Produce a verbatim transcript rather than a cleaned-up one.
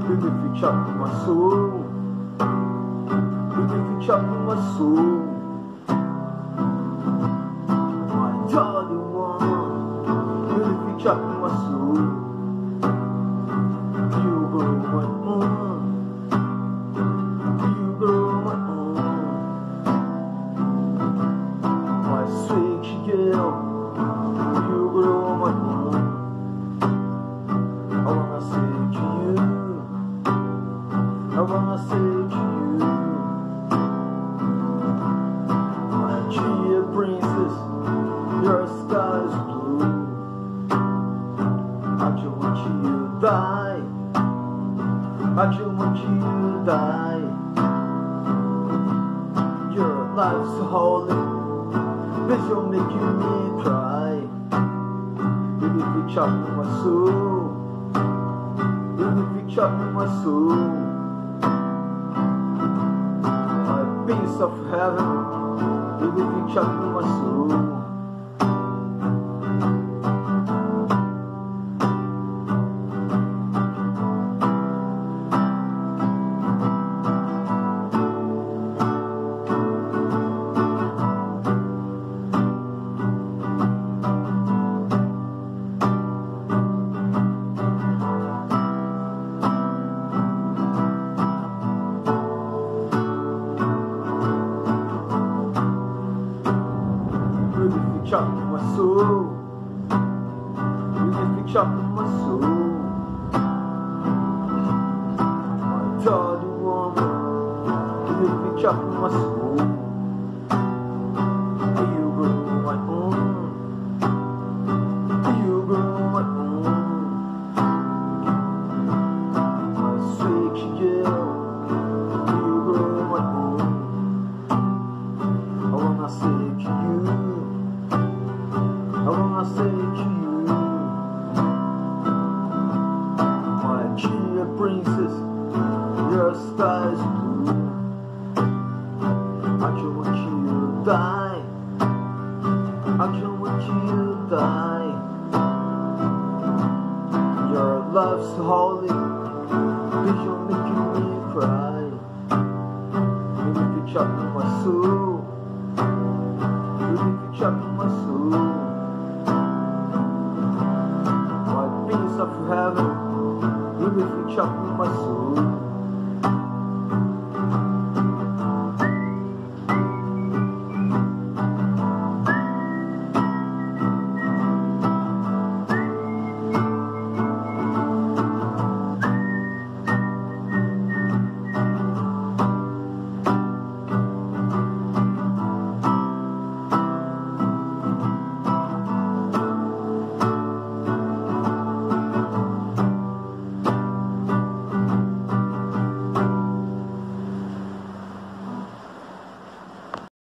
Baby, if you chop in my soul. Baby, if you chop in my soul. My darling one. Baby, if you chop in my soul. You go my own. You go my own. My sweet girl. You go my own. I wanna say to you, I wanna say to you, my dear princess, your sky is blue. I just want you to die, I just want you to die. Your life's holy, this will make you me cry. Baby, if you chop in my soul, baby, if you chop in my soul, my piece of heaven, baby, if you chop in my soul. Chop in my soul, you make me chop in my soul. My darling woman, you make me chop in my soul. You go my own, you go my own. My sweet girl, you go my own. I wanna say to you, I wanna say to you, my dear princess, your sky is blue. I just want you to die, I just want you to die. Your love's holy, this will make me cry. Baby, if you chop in my soul, baby, if you chop in my soul, of heaven, baby, if you chop in my soul.